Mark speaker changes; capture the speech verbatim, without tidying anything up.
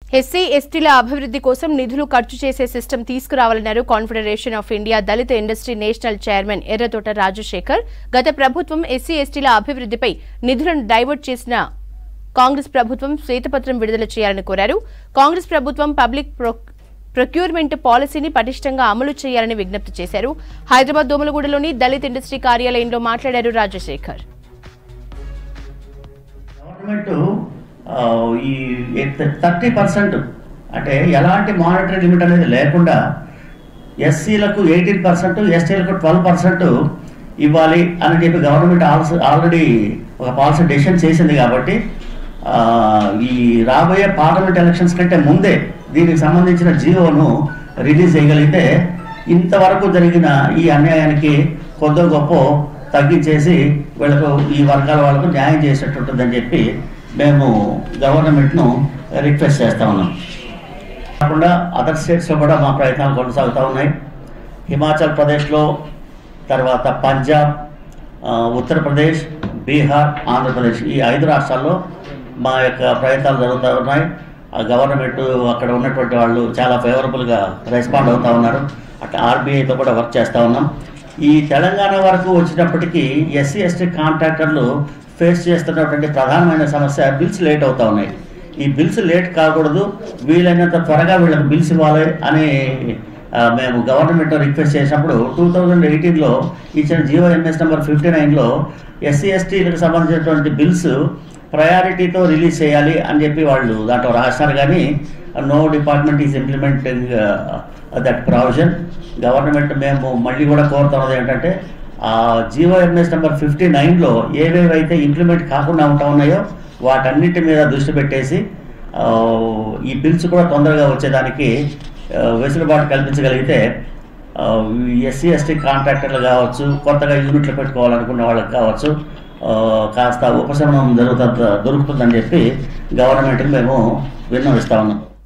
Speaker 1: SC ఎస్టీల అభివృద్ధి కోసం నిధులు ఖర్చు చేసే సిస్టమ్ తీసుకురావాలన్నారు Confederation of India Dalit Industry national chairman Errathota Rajasekhar. గత ప్రభుత్వం ఎస్సీ ఎస్టీల అభివృద్ధిపై నిధులను డైవర్ట్ చేసిన కాంగ్రెస్ ప్రభుత్వం శ్వేతపత్రం విడుదల చేయాలని కోరారు. కాంగ్రెస్ ప్రభుత్వం పబ్లిక్ ప్రొక్యూర్మెంట్ పాలసీని పటిష్టంగా అమలు చేయాలని విజ్ఞప్తి చేశారు. హైదరాబాద్ దోమలగూడలోని దళిత ఇండస్ట్రీ కార్యాలయంలో మాట్లాడారు రాజశేఖర్.
Speaker 2: ఈ థర్టీ పర్సెంట్ అంటే ఎలాంటి మానిటరీ లిమిట్ అనేది లేకుండా ఎస్సీలకు ఎయిటీన్ పర్సెంట్ ఎస్టీలకు ట్వెల్వ్ పర్సెంట్ ఇవ్వాలి అని చెప్పి గవర్నమెంట్ ఆల్రెడీ ఒక పాలసీ డెసిషన్ చేసింది. కాబట్టి ఈ రాబోయే పార్లమెంట్ ఎలక్షన్స్ కంటే ముందే దీనికి సంబంధించిన జీవోను రిలీజ్ చేయగలిగితే ఇంతవరకు జరిగిన ఈ అన్యాయానికి కొద్ది గొప్ప తగ్గించేసి వీళ్ళకు ఈ వర్గాల వాళ్ళకు న్యాయం చేసేటట్టుంటుందని చెప్పి మేము గవర్నమెంట్ను రిక్వెస్ట్ చేస్తూ ఉన్నాం. కాకుండా అదర్ స్టేట్స్లో కూడా మా ప్రయత్నాలు కొనసాగుతూ ఉన్నాయి. హిమాచల్ ప్రదేశ్లో, తర్వాత పంజాబ్, ఉత్తరప్రదేశ్, బీహార్, ఆంధ్రప్రదేశ్ ఈ ఐదు రాష్ట్రాల్లో మా యొక్క ప్రయత్నాలు జరుగుతూ ఉన్నాయి. ఆ గవర్నమెంట్ అక్కడ ఉన్నటువంటి వాళ్ళు చాలా ఫేవరబుల్గా రెస్పాండ్ అవుతూ ఉన్నారు. అట్లా ఆర్బీఐతో కూడా వర్క్ చేస్తూ ఉన్నాం. ఈ తెలంగాణ వరకు వచ్చినప్పటికీ ఎస్సీ ఎస్టీ కాంట్రాక్టర్లు ఫేస్ చేస్తున్నటువంటి ప్రధానమైన సమస్య బిల్స్ లేట్ అవుతూ ఉన్నాయి. ఈ బిల్స్ లేట్ కాకూడదు, వీలైనంత త్వరగా వీళ్ళకి బిల్స్ ఇవ్వాలి అని మేము గవర్నమెంట్ రిక్వెస్ట్ చేసినప్పుడు టూ థౌజండ్ ఎయిటీన్లో ఇచ్చిన జియో ఎంఎస్ నెంబర్ ఫిఫ్టీ నైన్లో ఎస్సీ ఎస్టీలకు సంబంధించినటువంటి బిల్స్ ప్రయారిటీతో రిలీజ్ చేయాలి అని చెప్పి వాళ్ళు దాంట్లో రాసినారు. కానీ no department is implementing that provision. Government మేము మళ్ళీ కూడా కోరుతున్నది ఏంటంటే ఆ జియో ఎంఎస్ నెంబర్ ఫిఫ్టీ నైన్లో ఏవేవైతే ఇంప్లిమెంట్ కాకుండా ఉంటా ఉన్నాయో వాటన్నిటి మీద దృష్టి పెట్టేసి ఈ బిల్స్ కూడా తొందరగా వచ్చేదానికి వెసులుబాటు కల్పించగలిగితే ఎస్సీ ఎస్టీ కాంట్రాక్టర్లు కావచ్చు, కొత్తగా యూనిట్లు పెట్టుకోవాలనుకున్న వాళ్ళకి కావచ్చు, కాస్త ఉపశమనం జరుగుతుంది దొరుకుతుందని చెప్పి గవర్నమెంట్కి మేము విన్నవిస్తా ఉన్నాం.